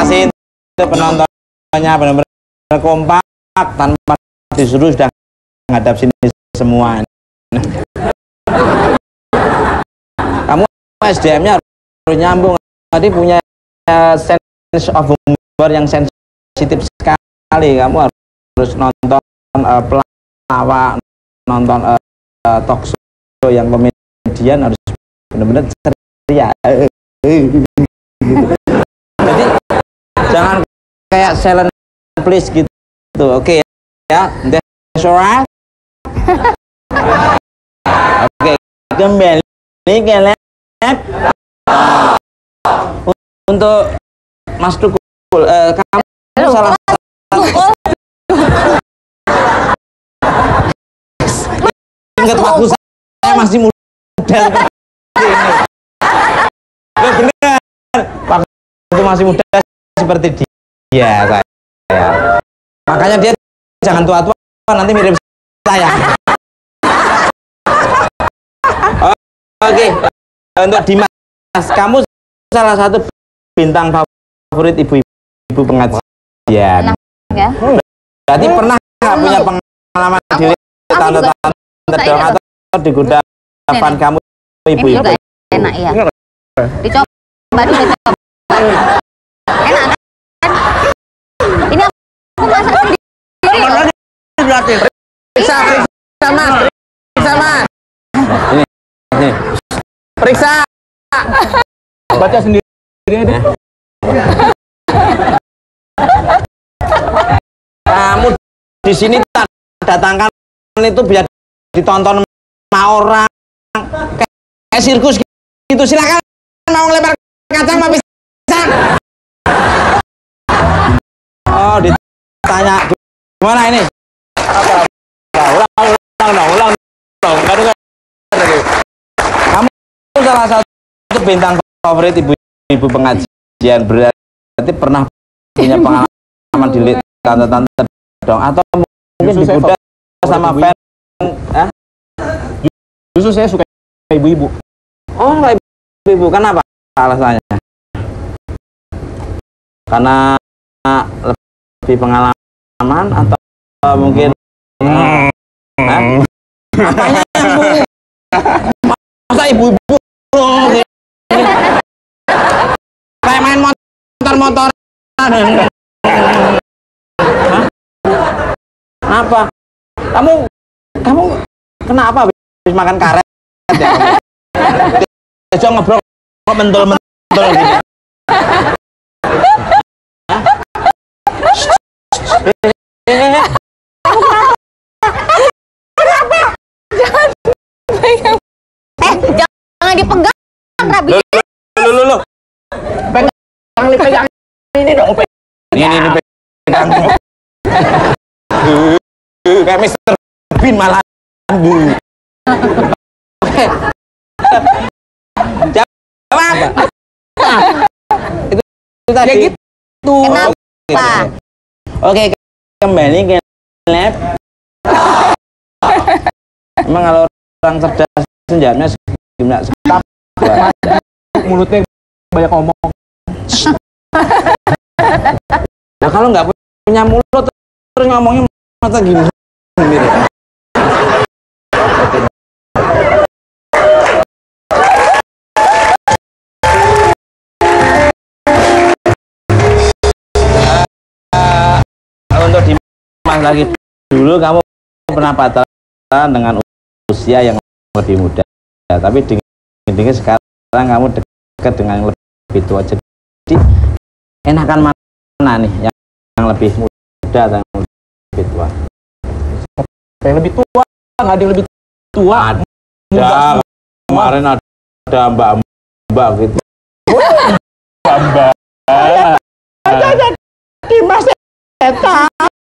kasih untuk penontonnya benar-benar kompak tanpa disuruh sudah ngadap sini semua. Kamu SDM-nya harus nyambung, tadi punya sense of humor yang sensitif sekali. Kamu harus nonton pelawak, nonton talk show yang komedian, harus benar-benar ceria. Jadi jangan kayak silent please gitu, oke ya? That's alright. Oke, kembali ke lab. Untuk Mas Tukul, kamu salah satu. Ingat waktu saya masih muda seperti ini. Ya benar, waktu masih muda seperti dia saya. Makanya dia jangan tua-tua, nanti mirip saya. Oke, untuk Dimas, kamu salah satu bintang favorit ibu-ibu pengajian. Ya. Berarti pernah nggak punya pengalaman di tante-tante dong atau di kudapan kamu ibu-ibu? Enak ya. Dicoba dulu, dicoba. Enak kan? Ini aku masak sendiri. Berarti periksa mas. Ini periksa. Baca sendiri deh. Kamu di sini datangkan itu biar ditonton sama orang kayak sirkus gitu. Silakan mau ngelempar kacang sama pisang. Oh, ditanya gimana ini? Ulang. Kamu salah satu bintang favorit ibu-ibu pengajian, berarti pernah punya pengalaman di tante-tante dong, atau mungkin di kuda sama fan? Justru saya suka ibu-ibu. Oh, ibu-ibu, kenapa alasannya? Karena lebih pengalaman atau mungkin apanya yang bu? Masa ibu-ibu kayak main motor-motoran? Apa? Kamu kenapa habis makan karet ya? Besok ngobrol kok mentul-mentul gitu. Jangan dipegang, Rabi. Lu. Pegang ini dong. Ini pegang. Kayak Mr. Bean malah. Oke. Jawab. Itu tadi. Ya gitu. Kenapa? Oke, kembali ke lab. Emang kalau orang cerdas senjatanya gimana? Mulutnya banyak ngomong. Nah, kalau nggak punya mulut terus ngomongnya masa gini. Untuk Dimas lagi dulu, kamu pernah pacaran dengan usia yang lebih muda, tapi dengan sekarang kamu dekat dengan yang lebih tua. Jadi enakan mana nih, yang lebih muda atau yang lebih tua? Yang lebih tua, nggak ada yang lebih tua. Ada, kemarin ada mbak gitu. Mbak. Ada Dimas Eta.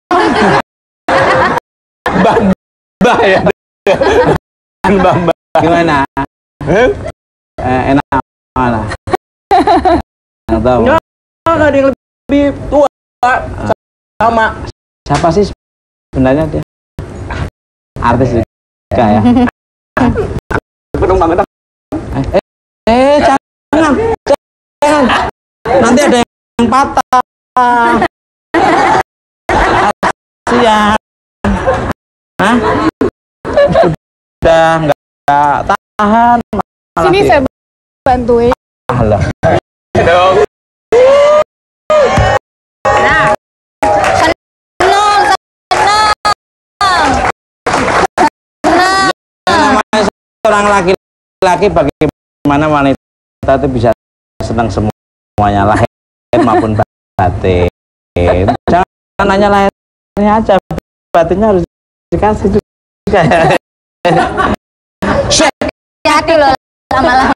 Mbak ya. Mbak gimana? Enak mana? Nggak tahu. Nggak ada yang lebih tua sama. Siapa sih sebenarnya dia? Artis juga ya. Belum banget. Jangan. Nanti ada yang patah. kasihan. Hah? Udah nggak tahan. Sini saya bantuin. Alah. Nah, seneng. Namanya seorang laki-laki, bagaimana wanita itu bisa senang semuanya, lahir maupun batin. Jangan nanya lahirnya aja, batinnya harus dikasih juga. Hati-hati loh lama-lama.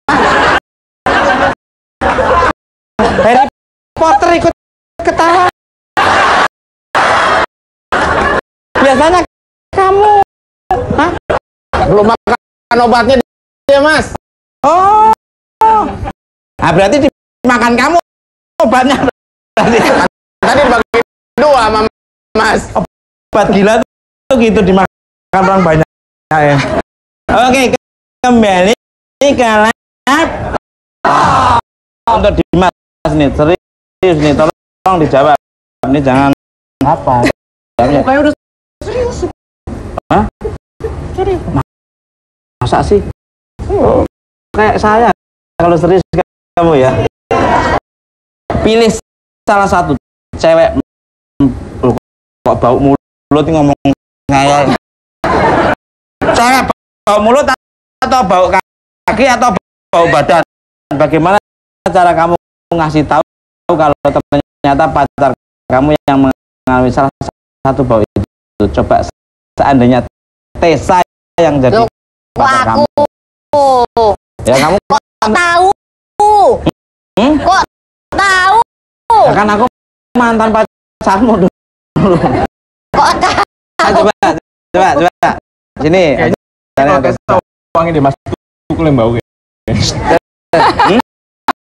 Harry Potter ikut ketawa. Biasanya kamu, hah? Belum makan obatnya dia, Mas. Oh, nah, berarti dimakan kamu obatnya. Tadi bagi 2 sama Mas. Obat gila tuh gitu dimakan orang banyak ya. Oke, kembali ke lab. Untuk Dimas nih, serius nih, tolong dijawab. Ini jangan apa? Kayak udah serius. Hah? Serius. Masa sih? Kayak saya kalau serius kamu ya. Pilih salah satu cewek kok bau mulut ngomong kayak cewek bau mulut atau bau kaki atau bau badan. Bagaimana cara kamu ngasih tahu kalau ternyata pacar kamu yang mengalami salah satu bau itu? Coba seandainya Tessa yang jadi pacar kamu. Ya kamu Kok tahu? Kok tahu? Ya kan aku mantan pacarmu dulu. Kok tahu? Coba. Sini. Kalau tes tahu uangnya deh, Mas. Tukul yang bau.